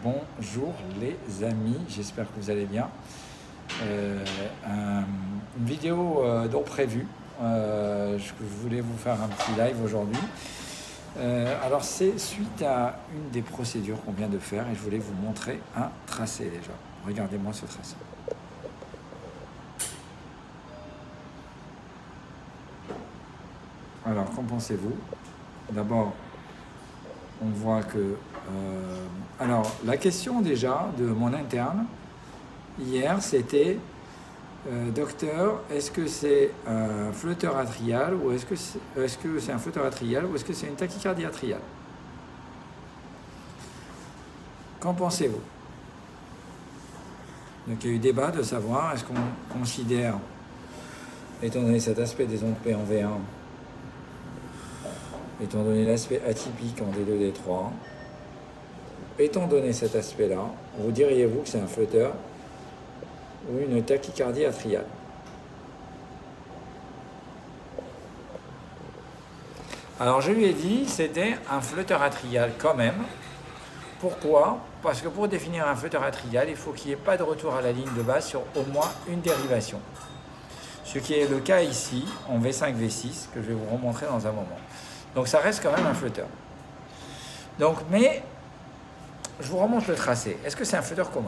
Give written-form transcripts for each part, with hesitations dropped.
Bonjour les amis, j'espère que vous allez bien. Une vidéo donc prévue. Je voulais vous faire un petit live aujourd'hui. Alors c'est suite à une des procédures qu'on vient de faire et je voulais vous montrer un tracé déjà. Regardez-moi ce tracé. Alors qu'en pensez-vous? D'abord, on voit que... alors, la question déjà de mon interne, hier, c'était docteur, est-ce que c'est un flotteur atrial ou est-ce que c'est un flotteur atrial ou est-ce que c'est une tachycardie atriale? Qu'en pensez-vous? Donc, il y a eu débat de savoir, est-ce qu'on considère, étant donné cet aspect des ondes P en V1, étant donné l'aspect atypique en D2, D3, étant donné cet aspect-là, vous diriez-vous que c'est un flotteur ou une tachycardie atriale? Alors je lui ai dit c'était un flotteur atrial quand même. Pourquoi? Parce que pour définir un flotteur atrial, il faut qu'il n'y ait pas de retour à la ligne de base sur au moins une dérivation. Ce qui est le cas ici, en V5, V6, que je vais vous remontrer dans un moment. Donc ça reste quand même un flotteur. Donc, mais, je vous remonte le tracé. Est-ce que c'est un flotteur commun?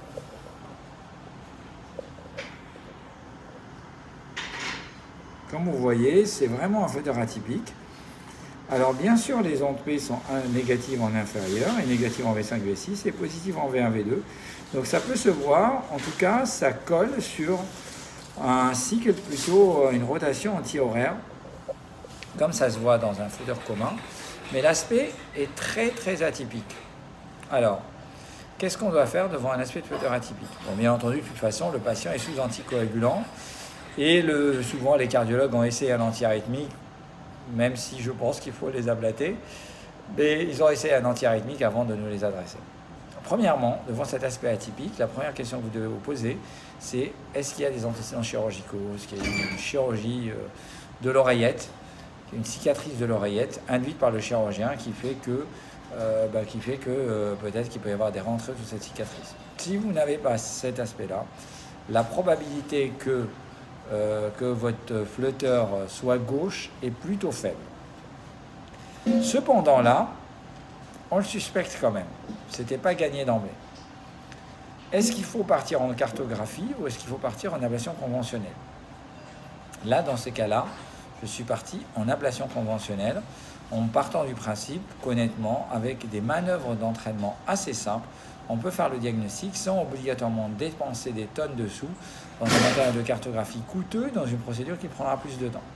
Comme vous voyez, c'est vraiment un flotteur atypique. Alors bien sûr, les ondes P sont négatives en inférieur et négatives en V5, V6 et positives en V1, V2. Donc ça peut se voir, en tout cas, ça colle sur un cycle, plutôt une rotation anti-horaire, comme ça se voit dans un flotteur commun, mais l'aspect est très très atypique. Alors, qu'est-ce qu'on doit faire devant un aspect de flotteur atypique? Bon, bien entendu, de toute façon, le patient est sous anticoagulant et souvent les cardiologues ont essayé un antiarythmique, même si je pense qu'il faut les ablater, mais ils ont essayé un antiarythmique avant de nous les adresser. Premièrement, devant cet aspect atypique, la première question que vous devez vous poser, c'est est-ce qu'il y a des antécédents chirurgicaux? Est-ce qu'il y a une chirurgie de l'oreillette, une cicatrice de l'oreillette induite par le chirurgien qui fait que, peut-être qu'il peut y avoir des rentrées sous cette cicatrice. Si vous n'avez pas cet aspect-là, la probabilité que votre flotteur soit gauche est plutôt faible. Cependant là, on le suspecte quand même. C'était pas gagné d'emblée. Est-ce qu'il faut partir en cartographie ou est-ce qu'il faut partir en ablation conventionnelle? Là, dans ces cas-là, je suis parti en ablation conventionnelle en partant du principe qu'honnêtement, avec des manœuvres d'entraînement assez simples, on peut faire le diagnostic sans obligatoirement dépenser des tonnes de sous dans un matériel de cartographie coûteux dans une procédure qui prendra plus de temps.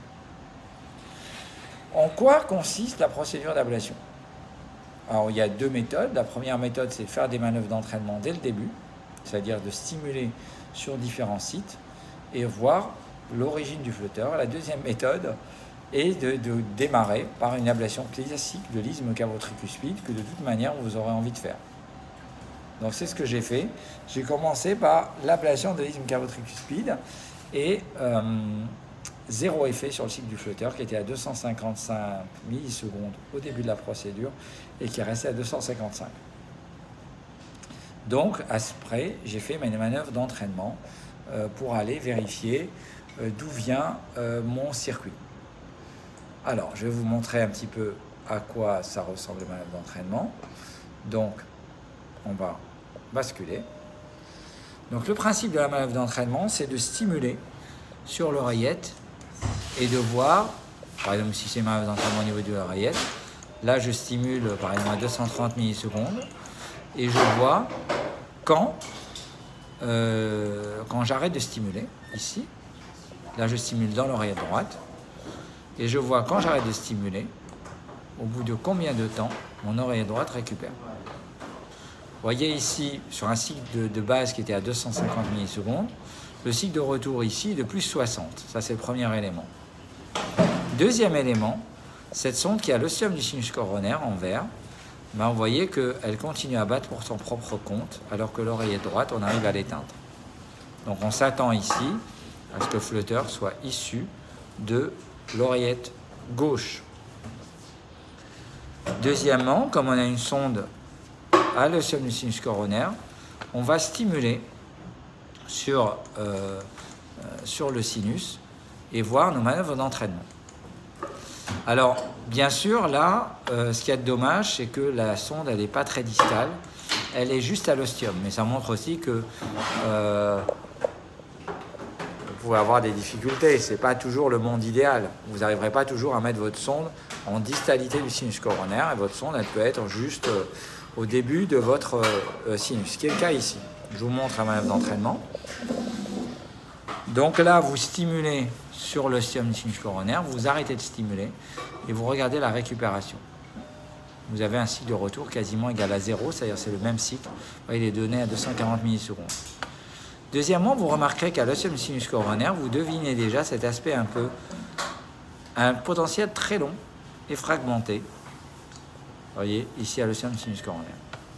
En quoi consiste la procédure d'ablation? Alors, il y a deux méthodes. La première méthode, c'est de faire des manœuvres d'entraînement dès le début, c'est-à-dire de stimuler sur différents sites et voir l'origine du flotteur. La deuxième méthode est de démarrer par une ablation classique de l'isthme cavo-tricuspide que de toute manière vous aurez envie de faire. Donc c'est ce que j'ai fait. J'ai commencé par l'ablation de l'isthme cavo-tricuspide et zéro effet sur le cycle du flotteur qui était à 255 millisecondes au début de la procédure et qui est resté à 255. Donc après, j'ai fait mes manœuvres d'entraînement pour aller vérifier d'où vient mon circuit. Alors, je vais vous montrer un petit peu à quoi ça ressemble les manœuvres d'entraînement. Donc, on va basculer. Donc, le principe de la manœuvre d'entraînement, c'est de stimuler sur l'oreillette et de voir, par exemple, si c'est une manœuvre d'entraînement au niveau de l'oreillette, là, je stimule, par exemple, à 230 millisecondes et je vois quand j'arrête de stimuler, ici. Là, je stimule dans l'oreillette droite. Et je vois quand j'arrête de stimuler, au bout de combien de temps mon oreillette droite récupère. Vous voyez ici, sur un cycle de base qui était à 250 millisecondes, le cycle de retour ici est de plus 60. Ça, c'est le premier élément. Deuxième élément, cette sonde qui a l'ostium du sinus coronaire en vert, vous voyez qu'elle continue à battre pour son propre compte, alors que l'oreillette droite, on arrive à l'éteindre. Donc on s'attend ici à ce que le flotteur soit issu de l'oreillette gauche. Deuxièmement, comme on a une sonde à l'ostium du sinus coronaire, on va stimuler sur le sinus et voir nos manœuvres d'entraînement. Alors, bien sûr, là, ce qu'il y a de dommage, c'est que la sonde, elle n'est pas très distale. Elle est juste à l'ostium. Mais ça montre aussi que vous pouvez avoir des difficultés. Ce n'est pas toujours le monde idéal. Vous n'arriverez pas toujours à mettre votre sonde en distalité du sinus coronaire. Et votre sonde, elle peut être juste au début de votre sinus. Ce qui est le cas ici. Je vous montre la manœuvre d'entraînement. Donc là, vous stimulez sur l'ostium du sinus coronaire, vous arrêtez de stimuler et vous regardez la récupération. Vous avez un cycle de retour quasiment égal à 0, c'est-à-dire c'est le même cycle. Il est donné à 240 millisecondes. Deuxièmement, vous remarquerez qu'à l'ostium du sinus coronaire, vous devinez déjà cet aspect un potentiel très long et fragmenté. Vous voyez, ici à l'ostium du sinus coronaire.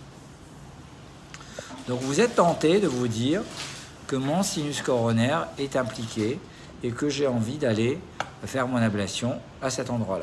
Donc vous êtes tenté de vous dire que mon sinus coronaire est impliqué et que j'ai envie d'aller faire mon ablation à cet endroit-là.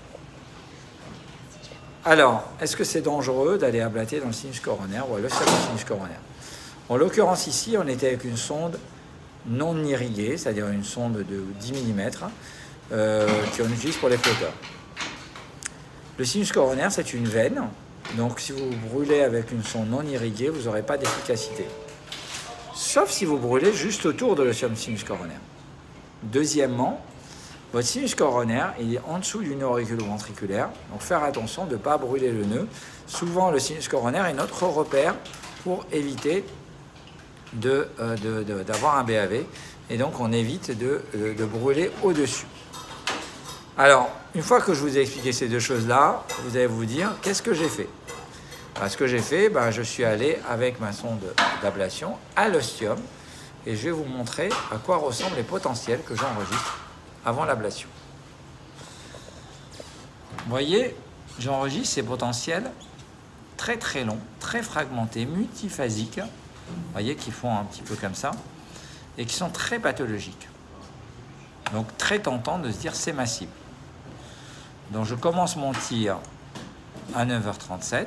Alors, est-ce que c'est dangereux d'aller ablater dans le sinus coronaire ou à l'ostium du sinus coronaire? En l'occurrence ici, on était avec une sonde non irriguée, c'est-à-dire une sonde de 10 mm qu'on utilise pour les flotteurs. Le sinus coronaire, c'est une veine, donc si vous brûlez avec une sonde non irriguée, vous n'aurez pas d'efficacité. Sauf si vous brûlez juste autour de l'ostium du sinus coronaire. Deuxièmement, votre sinus coronaire il est en dessous du nœud auriculo-ventriculaire, donc faire attention de ne pas brûler le nœud. Souvent, le sinus coronaire est notre repère pour éviter d'avoir un BAV, et donc on évite de brûler au-dessus. Alors, une fois que je vous ai expliqué ces deux choses-là, vous allez vous dire, qu'est-ce que j'ai fait? Ce que j'ai fait, je suis allé avec ma sonde d'ablation à l'ostium et je vais vous montrer à quoi ressemblent les potentiels que j'enregistre avant l'ablation. Vous voyez, j'enregistre ces potentiels très très longs, très fragmentés, multiphasiques, vous voyez, qui font un petit peu comme ça et qui sont très pathologiques. Donc très tentant de se dire c'est ma cible. Donc je commence mon tir à 9h37.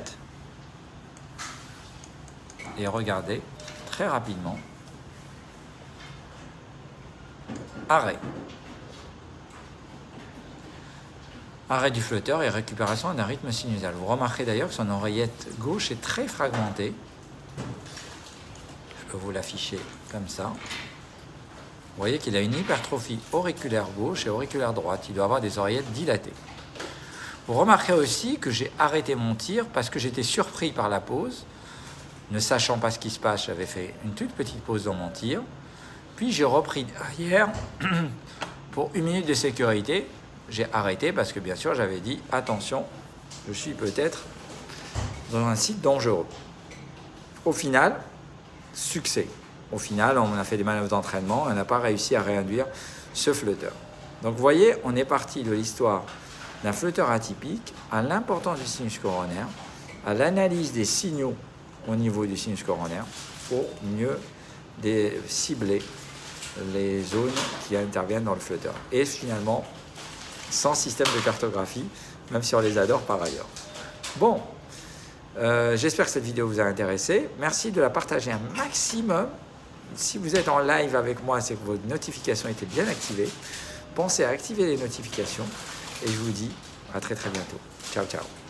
Et regardez, très rapidement, arrêt. Arrêt du flotteur et récupération d'un rythme sinusal. Vous remarquerez d'ailleurs que son oreillette gauche est très fragmentée. Je peux vous l'afficher comme ça. Vous voyez qu'il a une hypertrophie auriculaire gauche et auriculaire droite. Il doit avoir des oreillettes dilatées. Vous remarquerez aussi que j'ai arrêté mon tir parce que j'étais surpris par la pause. Ne sachant pas ce qui se passe, j'avais fait une toute petite pause dans mon tir. Puis j'ai repris derrière pour 1 minute de sécurité. J'ai arrêté parce que bien sûr j'avais dit attention, je suis peut-être dans un site dangereux. Au final, succès. Au final, on a fait des manœuvres d'entraînement et on n'a pas réussi à réinduire ce flotteur. Donc vous voyez, on est parti de l'histoire d'un flotteur atypique à l'importance du sinus coronaire, à l'analyse des signaux au niveau du sinus coronaire pour mieux cibler les zones qui interviennent dans le flotteur. Et finalement, sans système de cartographie, même si on les adore par ailleurs. Bon, j'espère que cette vidéo vous a intéressé. Merci de la partager un maximum. Si vous êtes en live avec moi, c'est que vos notifications étaient bien activées. Pensez à activer les notifications et je vous dis à très très bientôt. Ciao, ciao.